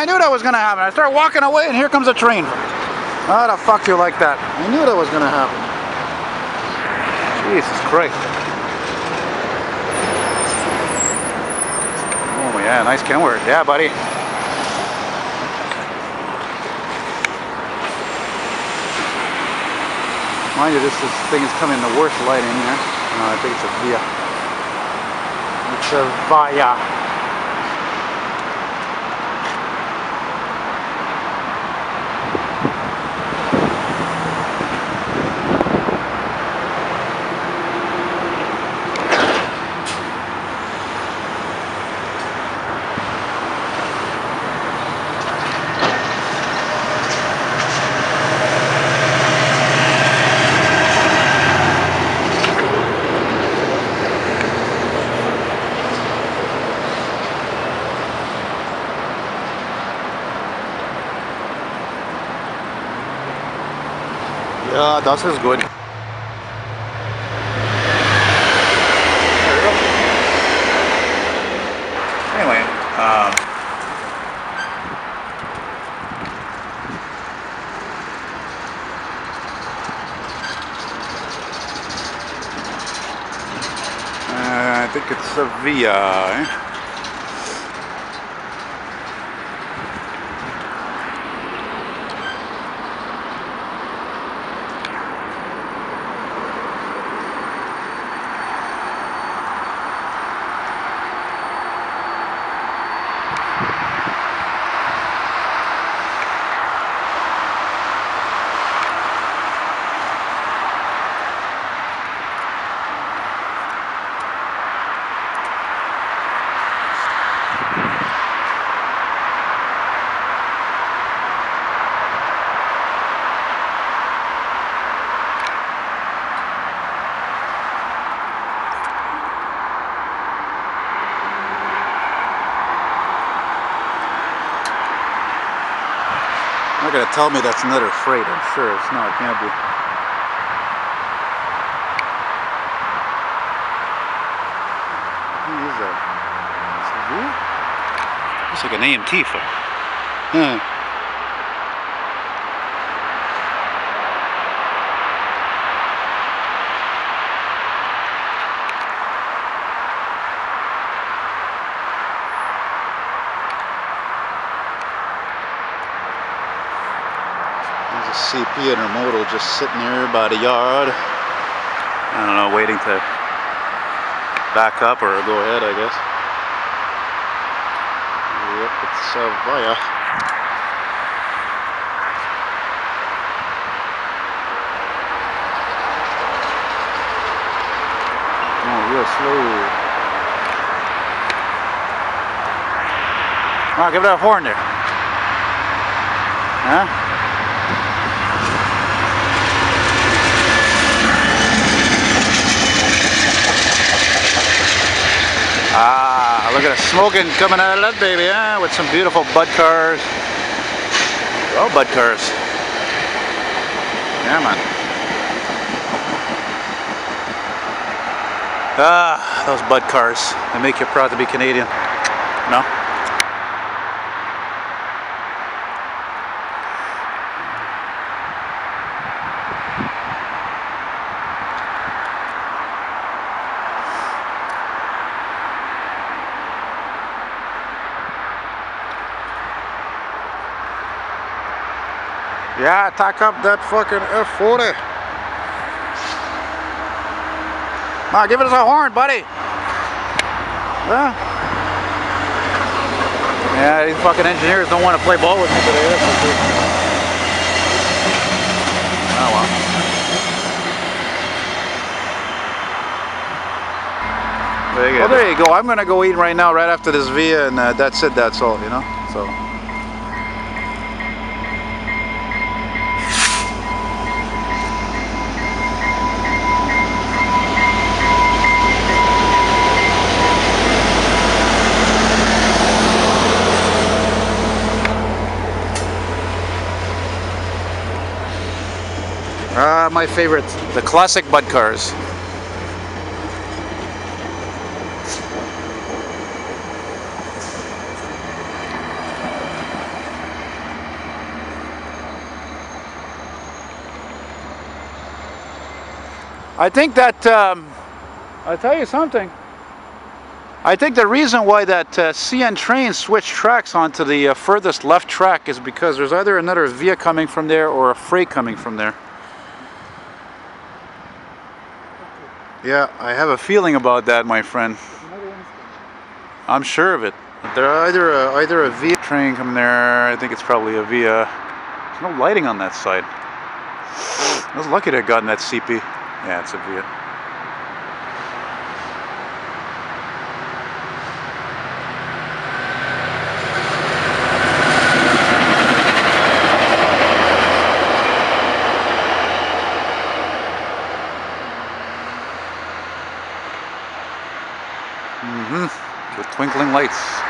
I knew that was gonna happen. I started walking away and here comes a train. How the fuck you like that? I knew that was gonna happen. Jesus Christ. Oh yeah, nice Kenworth. Yeah, buddy. Mind you, this thing is coming in the worst lighting here. No, I think it's a Via. It's a Via. Yeah, das ist gut. Anyway, I think it's a Via. Eh? You're not gonna tell me that's another freight. I'm sure it's not. It can't be. Who is that? Is that who? Looks like an AMT freight. Huh. CP Intermodal just sitting here by the yard. I don't know, waiting to back up or go ahead, I guess. Yep, it's Via. Oh, real slow. Come on, give it a horn there. Huh? Ah, look at the smoking coming out of that baby, huh? With some beautiful Bud cars. Oh, Bud cars. Yeah, man. Ah, those Bud cars. They make you proud to be Canadian. No? Yeah, tack up that fucking F40. Come on, give us a horn, buddy. Yeah. Yeah, these fucking engineers don't want to play ball with me today. Oh well. Well, there you go. I'm gonna go eat right now, right after this Via, and that's it. That's all, you know. So. My favorite, the classic Bud cars. I think that, I'll tell you something. I think the reason why that CN train switched tracks onto the furthest left track is because there's either another via coming from there or a freight coming from there. Yeah, I have a feeling about that, my friend. I'm sure of it. There are either a via train coming there. I think it's probably a via. There's no lighting on that side. I was lucky to have gotten that CP. Yeah, it's a via. The twinkling lights.